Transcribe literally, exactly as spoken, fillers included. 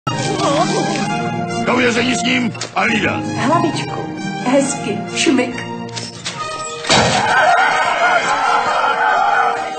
Do vězení s ním, Alida. Hlavičku, hezky, šmik.